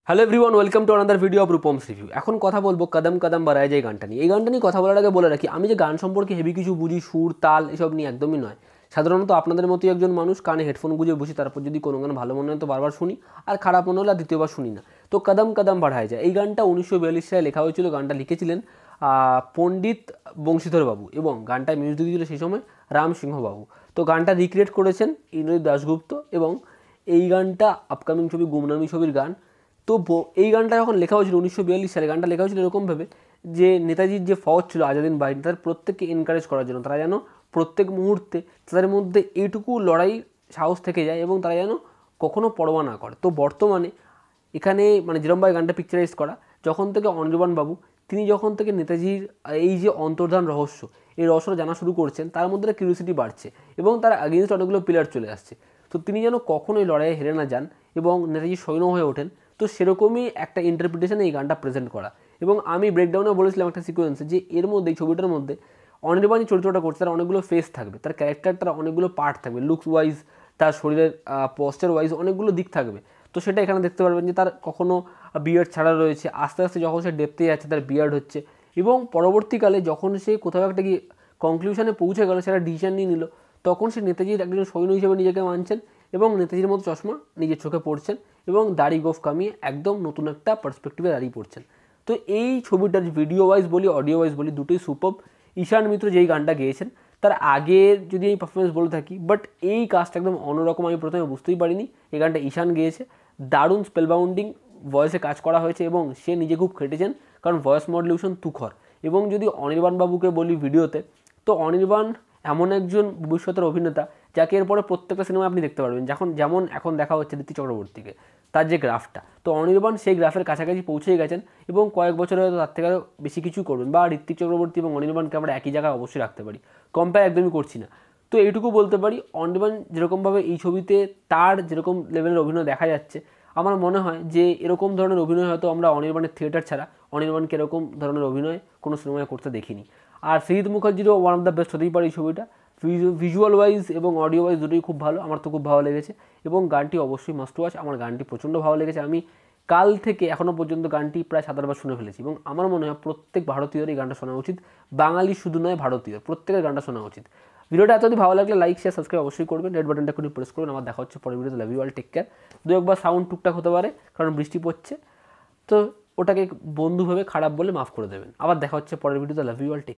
Hello everyone, welcome to another video of Rupam's review. এখন কথা বলবো কদম কদম বাড়ায় যায় গানটা নিয়ে। এই গানটা নিয়ে কথা বলার আগে বলে রাখি, আমি যে গান সম্পর্কে হেভি কিছু বুঝি, সুর তাল এসব নিয়ে একদমই নয়। সাধারণত আপনাদের মতোই একজন মানুষ, কানে হেডফোন গুঁজে বসি, তারপর যদি কোনো গান ভালো মনে হয় তো বারবার শুনি, আর খারাপ মনে হলে আর দ্বিতীয়বার শুনি না। তো কদম কদম বাড়ায় যায় এই গানটা 1942 সালে লেখা হয়েছিল। গানটা লিখেছিলেন পণ্ডিত বংশীধর বাবু এবং গানটায় মিউজিক দিয়েছিল সেই সময় রাম সিংহ বাবু। তো গানটা রিক্রিয়েট করেছেন ইন্দ্রজিৎ দাশগুপ্ত এবং এই গানটা আপকামিং ছবি গুমনামি ছবির গান। তো এই গানটা যখন লেখা হয়েছিল 1942 সালে, গানটা লেখা হয়েছিল এরকমভাবে যে নেতাজির যে ফৌজ ছিল আজাদিন বাহিনী, তাদের প্রত্যেককে এনকারেজ করার জন্য, তারা যেন প্রত্যেক মুহূর্তে তাদের মধ্যে এইটুকু লড়াই সাহস থেকে যায় এবং তারা যেন কখনো পরোয়া না করে। তো বর্তমানে এখানে মানে যেরমভাবে গানটা পিকচারাইজ করা, যখন থেকে অনির্বাণ বাবু তিনি যখন থেকে নেতাজির এই যে অন্তর্ধান রহস্য, এই রহস্যটা জানা শুরু করছেন, তার মধ্যে একটা কিউরিওসিটি বাড়ছে এবং তার আগেনস্ট অনেকগুলো পিলার চলে আসছে। তো তিনি যেন কখনোই লড়াইয়ে হেরে না যান এবং নেতাজি সৈন্য হয়ে ওঠেন। তো সেরকমই একটা ইন্টারপ্রিটেশনে এই গানটা প্রেজেন্ট করা। এবং আমি ব্রেকডাউনে বলেছিলাম একটা সিকোয়েন্সে যে এর মধ্যে এই ছবিটার মধ্যে অনির্বাণ চরিত্রটা করছে, তার অনেকগুলো ফেস থাকবে, তার ক্যারেক্টারটার অনেকগুলো পার্ট থাকবে, লুকস ওয়াইজ, তার শরীরের পশ্চার ওয়াইজ অনেকগুলো দিক থাকবে। তো সেটা এখানে দেখতে পারবেন যে তার কখনো বিয়ার্ড ছাড়া রয়েছে, আস্তে আস্তে যখন সে ডেপতে যাচ্ছে তার বিয়ার্ড হচ্ছে, এবং পরবর্তীকালে যখন সে কোথাও একটা গিয়ে কনক্লুশনে পৌঁছে গেল, সেটা ডিসিশন নিয়ে নিল, তখন সে নেতাজির একজন সৈন্য হিসেবে নিজেকে মানছেন এবং নেতাজির মতো চশমা নিজের চোখে পড়ছেন এবং দাড়ি গোফ কামিয়ে একদম নতুন একটা পার্সপেক্টিভে দাঁড়িয়ে পড়ছেন। তো এই ছবিটার ভিডিও ওয়াইজ বলি, অডিও ওয়াইজ বলি, দুটোই সুপার। ঈশান মিত্র যেই গানটা গেয়েছেন তার আগের যদি এই পারফরমেন্স বলে থাকি, বাট এই কাজটা একদম অন্যরকম। আমি প্রথমে বুঝতেই পারিনি এই গানটা ঈশান গেয়েছে। দারুণ স্পেলবাউন্ডিং ভয়েসে কাজ করা হয়েছে এবং সে নিজে খুব খেটেছেন, কারণ ভয়েস মডুলেশন তুখর। এবং যদি অনির্বাণ বাবুকে বলি ভিডিওতে, তো অনির্বাণ এমন একজন ভবিষ্যতের অভিনেতা যাকে এরপরে প্রত্যেকটা সিনেমা আপনি দেখতে পারবেন, যেমন এখন দেখা হচ্ছে ঋত্বিক চক্রবর্তীকে, তার যে গ্রাফটা, তো অনির্বাণ সেই গ্রাফের কাছাকাছি পৌঁছেই গেছেন এবং কয়েক বছরে হয়তো তার থেকে আরও বেশি কিছু করবেন, বা ঋত্বিক চক্রবর্তী এবং অনির্বাণকে আমরা একই জায়গায় অবশ্যই রাখতে পারি, কম্পেয়ার একদমই করছি না। তো এইটুকু বলতে পারি, অনির্বাণ যেরকমভাবে এই ছবিতে তার যেরকম লেভেলের অভিনয় দেখা যাচ্ছে, আমার মনে হয় যে এরকম ধরনের অভিনয় হয়তো আমরা অনির্বাণের থিয়েটার ছাড়া অনির্বাণকে এরকম ধরনের অভিনয় কোনো সিনেমায় করতে দেখিনি। আর সৃজিত মুখার্জিরও ওয়ান অফ দ্য বেস্ট হতেই পারে এই ছবিটা। ভিজুয়াল ওয়াইজ এবং অডিও ওয়াইজ দুটোই খুব ভালো, আমার তো খুব ভালো লেগেছে এবং গানটি অবশ্যই মাস্ট ওয়াচ। আমার গানটি প্রচণ্ড ভালো লেগেছে। আমি কাল থেকে এখনও পর্যন্ত গানটি প্রায় 7-8 শুনে ফেলেছি এবং আমার মনে হয় প্রত্যেক ভারতীয়র এই গানটা শোনা উচিত। বাঙালি শুধু নয়, ভারতীয় প্রত্যেকের গানটা শোনা উচিত। ভিডিওটা এত যদি ভালো লাগলে লাইক শেয়ার সাবস্ক্রাইব অবশ্যই করবেন, রেড বাটনটা একটু প্রেস করবেন। আমার দেখা হচ্ছে পরের ভিডিওতে। Love you all, take care. দু একবার সাউন্ড টুকটাক হতে পারে কারণ বৃষ্টি পড়ছে, তো ওটাকে বন্ধুভাবে খারাপ বলে মাফ করে দেবেন। আবার দেখা হচ্ছে পরের ভিডিওতে। Love you all, take.